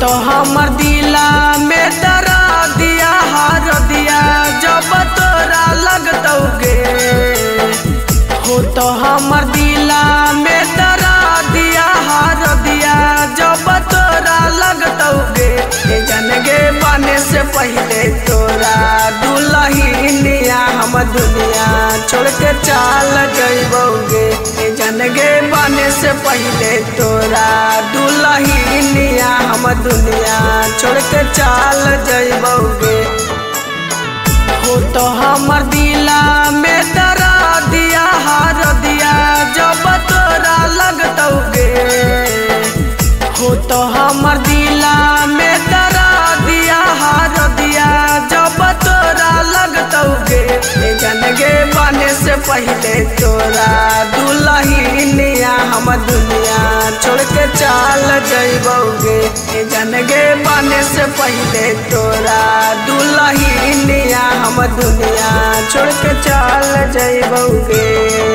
तो हमर दिला में दरा दिया हार दिया जब तोरा लगतौगे। हो तो हमर दिला में दरा दिया हार दिया जब तोरा लगतौगे। जनगे बने से पहले तोरा दुल्हनिया हम दुनिया छोड़ के चाल जइबोगे। जनगे बने से पहले तोरा दुल्हनिया हम दुनिया छोड़ के चाल जइबोगे। हो तो हमर दिला में दरा दिया हार दिया जब तोरा लगतौगे। हो तो हमर दिला में दरा दिया हार दिया जब तोरा लगतौगे। जनगे बने से पहले तोरा दुल्हनिया हम दुनिया छोड़ के चाल जइबोगे। जनगे बने से पहले तोरा दुल्हनिया हम दुनिया छोड़ के चाल जइबोगे।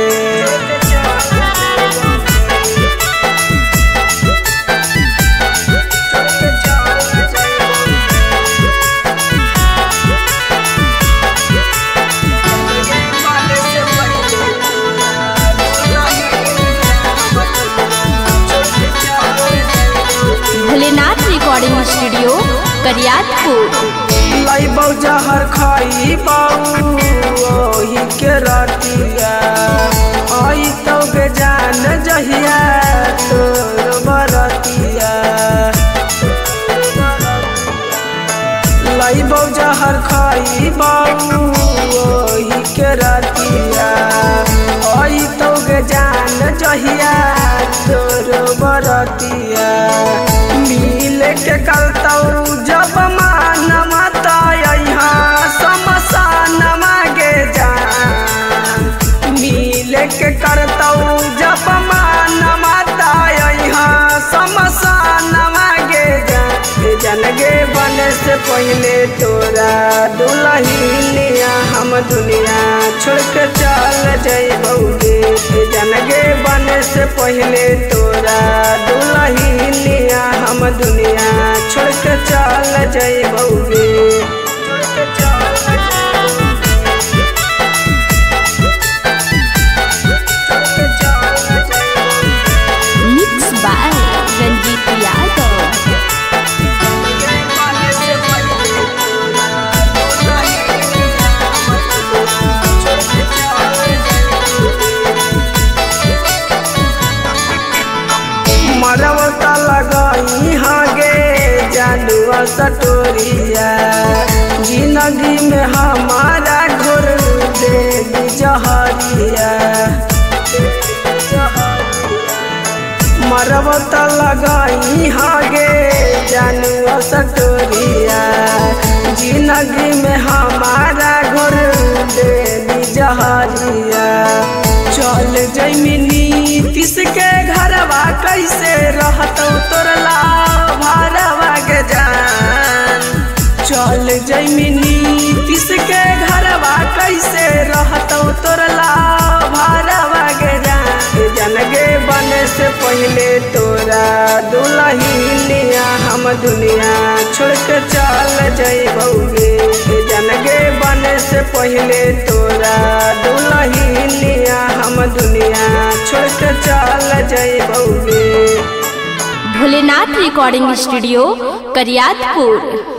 Bholenath recording studio Kariyatpur. लाइबौ जहर खाइबौ ओही के रतिया आई तो बेजान जहिया तोर बरतिया। लाइबौ जहर खाइबौ ओही के रतिया आई तो बेजान जहिया तोर बरतिया। मिल के करतौ जब मानमा शमशान मागे जान। मिल के करतौ जब मानमा शमशान मागे जान। जनगे बने से पहले तोरा दुल्हनिया हम दुनिया छोड़ के चल जइबोगे। जनगे बने से पहले तोरा दुल्हनिया हम दुनिया छोड़ के चल जइबोगे। Mix by Ranjeet Yadav. मरवता लगाई हागे जानुआ सटोरिया जिंदगी में हमारा घोर दे जहरिया। मरवता लगाई हागे जानुआ सटोरिया जिंदगी में हमारा घोर दे जहरिया। चल जैमिनी तिसके घरवा कैसे रहतौ तोरला भरवा के जान। चल जैमिनी तिसके घरवा कैसे रहतौ तोरला भरवा के जान। जनगे बने से पहले तोरा दुल्हनिया हम दुनिया छोड़ के चल जइबोगे। जनगे बने से पहले तोरा दुल्हनिया हम दुनिया छोड़ के चल जइबोगे। Bholenath recording studio Kariyatpur.